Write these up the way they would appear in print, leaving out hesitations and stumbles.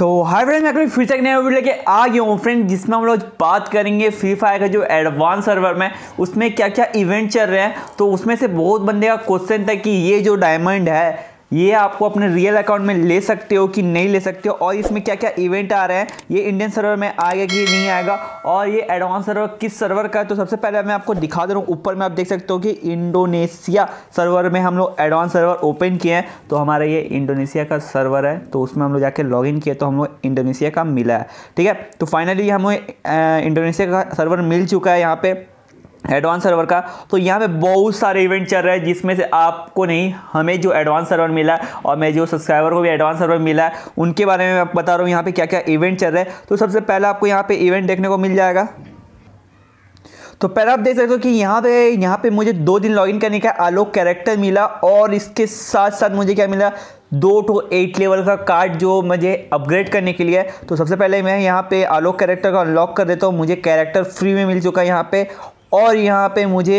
तो hi friend, मैं फिर से एक नया वीडियो लेके आ गया हूँ फ्रेंड, जिसमें हम लोग बात करेंगे फ्री फायर का जो एडवांस सर्वर में उसमें क्या क्या इवेंट चल रहे हैं। तो उसमें से बहुत बंदे का क्वेश्चन था कि ये जो डायमंड है ये आपको अपने रियल अकाउंट में ले सकते हो कि नहीं ले सकते हो, और इसमें क्या क्या इवेंट आ रहे हैं, ये इंडियन सर्वर में आएगा कि नहीं आएगा, और ये एडवांस सर्वर किस सर्वर का है। तो सबसे पहले मैं आपको दिखा दे रहा हूँ, ऊपर में आप देख सकते हो कि इंडोनेशिया सर्वर में हम लोग एडवांस सर्वर ओपन किए हैं। तो हमारा ये इंडोनेशिया का सर्वर है, तो उसमें हम लोग जाके लॉग इन किए तो हम लोग इंडोनेशिया का मिला है। ठीक है, तो फाइनली हमें इंडोनेशिया का सर्वर मिल चुका है यहाँ पे एडवांस सर्वर का। तो यहाँ पे बहुत सारे इवेंट चल रहे हैं, जिसमें से आपको नहीं, हमें जो एडवांस सर्वर मिला है और मैं जो सब्सक्राइबर को भी एडवांस सर्वर मिला है उनके बारे में मैं बता रहा हूँ यहाँ पे क्या क्या इवेंट चल रहे हैं। तो सबसे पहले आपको यहाँ पे इवेंट देखने को मिल जाएगा। तो पहले आप देख सकते हो कि यहाँ पे मुझे 2 दिन लॉगिन करने का आलोक कैरेक्टर मिला, और इसके साथ साथ मुझे क्या मिला, 2 to 8 लेवल का कार्ड जो मुझे अपग्रेड करने के लिए है। तो सबसे पहले मैं यहाँ पे आलोक कैरेक्टर को अनलॉक कर देता हूँ। मुझे कैरेक्टर फ्री में मिल चुका है यहाँ पे, और यहाँ पे मुझे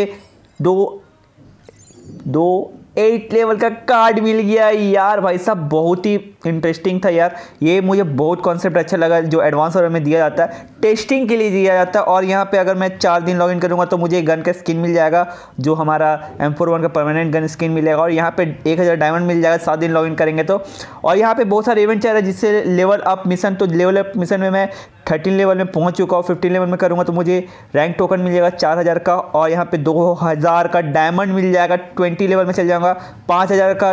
8 लेवल का कार्ड मिल गया यार। भाई साहब बहुत ही इंटरेस्टिंग था यार, ये मुझे बहुत कॉन्सेप्ट अच्छा लगा जो एडवांस सर्वर में दिया जाता है, टेस्टिंग के लिए दिया जाता है। और यहाँ पे अगर मैं 4 दिन लॉगिन करूँगा तो मुझे गन का स्किन मिल जाएगा, जो हमारा M41 का परमानेंट गन स्किन मिलेगा, और यहाँ पे 1000 डायमंड मिल जाएगा 7 दिन लॉगिन करेंगे तो। और यहाँ पे बहुत सारे इवेंट चल रहे हैं जिससे लेवल अप मिशन, तो लेवल अप मिशन में मैं 13 लेवल में पहुँच चुका हूँ। 15 लेवल में करूँगा तो मुझे रैंक टोकन मिल जाएगा 4000 का, और यहाँ पे 2000 का डायमंड मिल जाएगा। 20 लेवल में चल जाऊँगा 5000 का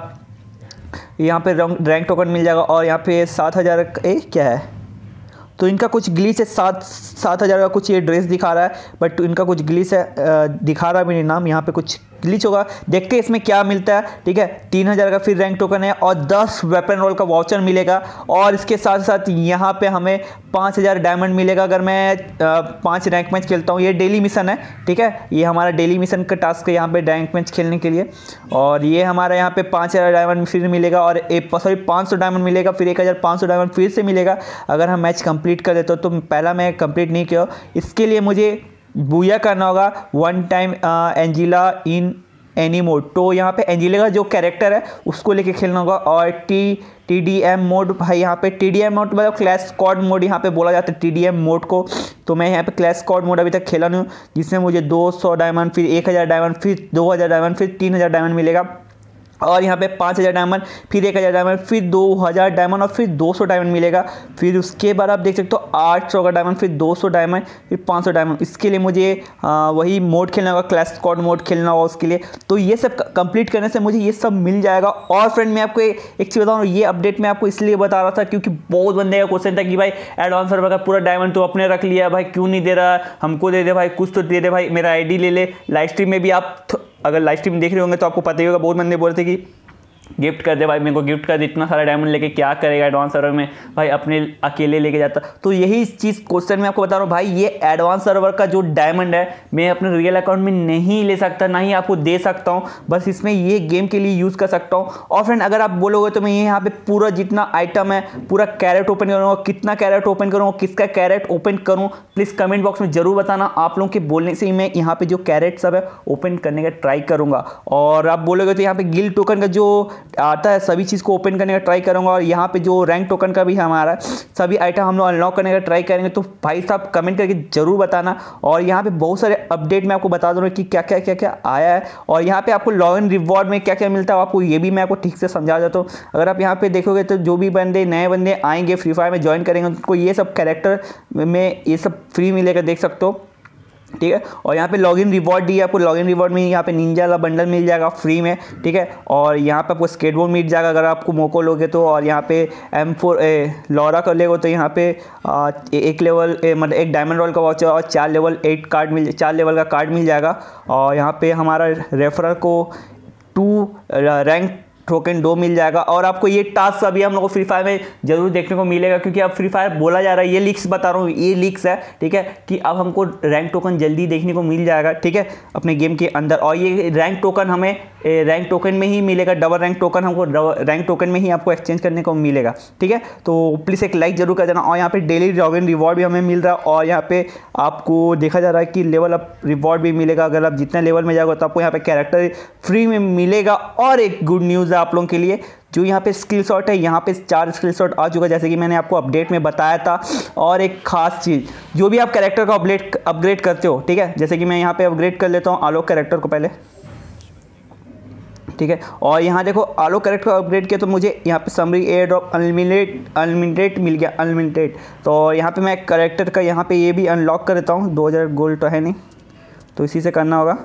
यहाँ पे रैंक टोकन मिल जाएगा, और यहाँ पे 7000 क्या है, तो इनका कुछ ग्लिच है, 7000 का कुछ ये ड्रेस दिखा रहा है, बट इनका कुछ ग्लिच है, दिखा रहा है मेरे नाम, यहाँ पे कुछ ग्लिच होगा, देखते हैं इसमें क्या मिलता है। ठीक है, 3000 का फिर रैंक टोकन है, और 10 वेपन रोल का वाउचर मिलेगा, और इसके साथ साथ यहाँ पे हमें 5000 डायमंड मिलेगा अगर मैं 5 रैंक मैच खेलता हूँ। ये डेली मिशन है, ठीक है, ये हमारा डेली मिशन का टास्क है यहाँ पे रैंक मैच खेलने के लिए। और ये हमारा यहाँ पे 5000 डायमंड फिर मिलेगा, और 500 डायमंड मिलेगा, फिर 1500 डायमंड फिर से मिलेगा अगर हम मैच कंप्लीट कर देते हो। तो पहला मैं कंप्लीट नहीं किया, इसके लिए मुझे बूया करना होगा 1 time Angela in any mode. तो यहाँ पे एंजिला का जो कैरेक्टर है उसको लेके खेलना होगा, और TDM मोड, भाई यहाँ पे TDM मोड मतलब क्लैश स्क्वाड मोड यहाँ पे बोला जाता है TDM मोड को। तो मैं यहाँ पे क्लैश स्क्वाड मोड अभी तक खेला नहीं हूँ, जिसमें मुझे 200 डायमंड, फिर 1000 डायमंड, फिर 2000 डायमंड, फिर 3000 डायमंड मिलेगा, और यहाँ पे 5000 डायमंड, फिर 1000 डायमंड, फिर 2000 डायमंड, और फिर 200 डायमंड मिलेगा। फिर उसके बाद आप देख सकते हो 800 का डायमंड, फिर 200 डायमंड, फिर 500 डायमंड। इसके लिए मुझे वही मोड खेलना होगा, क्लैश स्क्वाड मोड खेलना होगा उसके लिए। तो ये सब कंप्लीट करने से मुझे ये सब मिल जाएगा। और फ्रेंड मैं आपको एक चीज़ बताऊँ, ये अपडेट मैं आपको इसलिए बता रहा था क्योंकि बहुत बंदे का क्वेश्चन था कि भाई एडवांस सर्वर का पूरा डायमंड तो अपने रख लिया भाई, क्यों नहीं दे रहा, हमको दे दे भाई, कुछ तो दे दे भाई, मेरा ID ले ले। लाइव स्ट्रीम में भी आप अगर लाइव स्ट्रीम देख रहे होंगे तो आपको पता ही होगा, बहुत बंदे बोल रहे थे कि गिफ्ट कर दे भाई, मेरे को गिफ्ट कर दे, इतना सारा डायमंड लेके क्या करेगा एडवांस सर्वर में भाई, अपने अकेले लेके जाता। तो यही चीज़ क्वेश्चन मैं आपको बता रहा हूँ भाई, ये एडवांस सर्वर का जो डायमंड है मैं अपने रियल अकाउंट में नहीं ले सकता, ना ही आपको दे सकता हूँ, बस इसमें ये गेम के लिए यूज़ कर सकता हूँ। और फ्रेंड अगर आप बोलोगे तो मैं यहाँ पे पूरा जितना आइटम है पूरा कैरेट ओपन करूँगा, कितना कैरेट ओपन करूँगा, किसका कैरेट ओपन करूँ, प्लीज़ कमेंट बॉक्स में जरूर बताना। आप लोगों के बोलने से ही मैं यहाँ पे जो कैरेट सब है ओपन करने का ट्राई करूँगा। और आप बोलोगे तो यहाँ पे गिल्ड टोकन का जो आता है सभी चीज़ को ओपन करने का ट्राई करूँगा, और यहाँ पे जो रैंक टोकन का भी हमारा सभी आइटम हम लोग अनलॉक करने का ट्राई करेंगे। तो भाई साहब कमेंट करके जरूर बताना। और यहाँ पे बहुत सारे अपडेट मैं आपको बता दूँगा कि क्या क्या आया है, और यहाँ पे आपको लॉग इन रिवॉर्ड में क्या क्या मिलता है आपको, ये भी मैं आपको ठीक से समझा देता हूँ। अगर आप यहाँ पे देखोगे तो जो भी नए बंदे आएंगे फ्री फायर में ज्वाइन करेंगे उनको ये सब कैरेक्टर में ये सब फ्री मिलेगा, देख सकते हो, ठीक है। और यहाँ पे लॉगिन रिवॉर्ड दिया आपको, लॉगिन रिवॉर्ड में यहाँ पे निंजा वाला बंडल मिल जाएगा फ्री में, ठीक है। और यहाँ पे आपको स्केटबोर्ड मिल जाएगा अगर आपको मोको लोगे तो। और यहाँ पे M4 लॉरा कर लेगो तो यहाँ पे 1 लेवल मतलब 1 डायमंड रोल का वाउचर और 4 लेवल का कार्ड मिल जाएगा। और यहाँ पे हमारा रेफरल को 2 रैंक टोकन 2 मिल जाएगा। और आपको ये टास्क अभी हम लोग को फ्री फायर में जरूर देखने को मिलेगा, क्योंकि अब फ्री फायर बोला जा रहा है, ये लीक्स बता रहा हूँ, ये लीक्स है, ठीक है, कि अब हमको रैंक टोकन जल्दी देखने को मिल जाएगा, ठीक है, अपने गेम के अंदर। और ये रैंक टोकन हमें रैंक टोकन में ही मिलेगा, डबल रैंक टोकन हमको रैंक टोकन में ही आपको एक्सचेंज करने को मिलेगा, ठीक है। तो प्लीज़ एक लाइक जरूर कर देना। और यहाँ पे डेली लॉगिन रिवॉर्ड भी हमें मिल रहा है, और यहाँ पे आपको देखा जा रहा है कि लेवल अप रिवॉर्ड भी मिलेगा। अगर आप जितने लेवल में जाओगे तो आपको यहाँ पे कैरेक्टर फ्री में मिलेगा। और एक गुड न्यूज़ आप लोगों के लिए। जो यहाँ पे स्किल शॉट है, यहाँ पे 4 स्किल शॉट आ चुका है जैसे कि मैंने आपको अपडेट में बताया था। और एक खास चीज़, जो भी आप कैरेक्टर का अपग्रेड करते हो, ठीक है, जैसे कि मैं यहाँ पे अपग्रेड कर लेता हूँ आलोक कैरेक्टर को पहले, ठीक है। और यहाँ देखो आलोक कैरेक्टर को अपग्रेड किया तो मुझे यहाँ पे समरी एयर ड्रॉप अनलिमिटेड मिल गया, अनलिमिटेड। तो यहाँ पे मैं कैरेक्टर का यहाँ पे ये भी अनलॉक कर देता हूँ। 2000 गोल्ड तो है नहीं, तो इसी से करना होगा।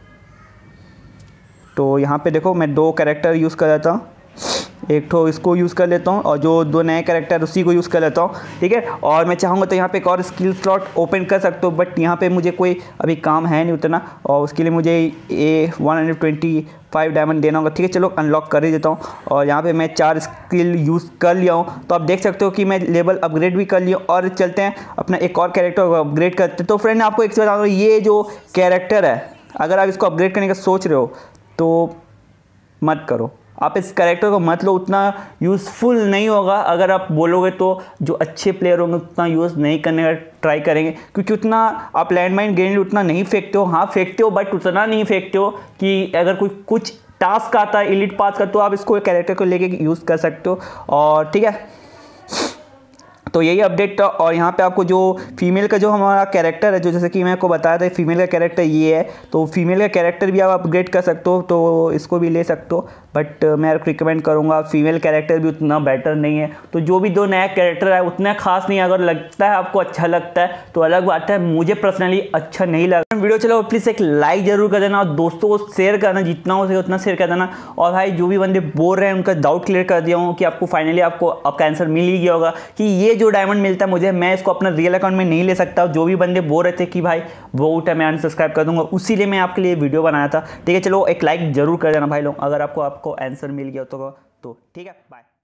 तो यहाँ पे देखो मैं 2 कैरेक्टर यूज़ कर लेता हूँ, एक तो इसको यूज़ कर लेता हूँ और जो 2 नए कैरेक्टर उसी को यूज़ कर लेता हूँ, ठीक है। और मैं चाहूँगा तो यहाँ पे एक और स्किल स्लॉट ओपन कर सकता हूँ, बट यहाँ पे मुझे कोई अभी काम है नहीं उतना, और उसके लिए मुझे ये 125 डायमंड देना होगा, ठीक है। चलो अनलॉक कर ही देता हूँ। और यहाँ पे मैं 4 स्किल यूज़ कर लिया हूँ, तो आप देख सकते हो कि मैं लेवल अपग्रेड भी कर लिया। और चलते हैं अपना एक और कैरेक्टर को अपग्रेड करते हैं। तो फ्रेंड आपको एक चीज़ बता दूँ, ये जो कैरेक्टर है अगर आप इसको अपग्रेड करने का सोच रहे हो तो मत करो, आप इस कैरेक्टर को मत लो, उतना यूज़फुल नहीं होगा। अगर आप बोलोगे तो जो अच्छे प्लेयर होंगे उतना यूज़ नहीं करने का ट्राई करेंगे, क्योंकि उतना आप लैंडमाइन ग्रेनेड उतना नहीं फेंकते हो। हाँ फेंकते हो, बट उतना नहीं फेंकते हो कि अगर कोई कुछ टास्क आता है एलिट पास का तो आप इसको कैरेक्टर को लेके यूज़ कर सकते हो। और ठीक है, तो यही अपडेट था। और यहाँ पे आपको जो फीमेल का जो हमारा कैरेक्टर है, जो जैसे कि मैं आपको बताया था फीमेल का कैरेक्टर ये है, तो फीमेल का कैरेक्टर भी आप अपग्रेड कर सकते हो, तो इसको भी ले सकते हो। बट मैं रिकमेंड करूँगा, फीमेल कैरेक्टर भी उतना बेटर नहीं है। तो जो भी 2 नया कैरेक्टर है उतना खास नहीं है, अगर लगता है आपको अच्छा लगता है तो अलग बात है, मुझे पर्सनली अच्छा नहीं लगा। वीडियो चलो प्लीज़ एक लाइक ज़रूर कर देना और दोस्तों को शेयर करना, जितना हो सके उतना शेयर कर देना। और भाई जो भी बंदे बोल रहे हैं उनका डाउट क्लियर कर दिया हूँ कि आपको फाइनली आपको आपका आंसर मिल ही गया होगा कि ये जो डायमंड मिलता है मुझे, मैं इसको अपना रियल अकाउंट में नहीं ले सकता। जो भी बंदे बोल रहे थे कि भाई बहुत है मैं अनसब्सक्राइब कर दूंगा, उसी लिए मैं आपके लिए वीडियो बनाया था, ठीक है। चलो एक लाइक जरूर कर देना भाई लोग, अगर आपको आंसर मिल गया तो ठीक है। बाय।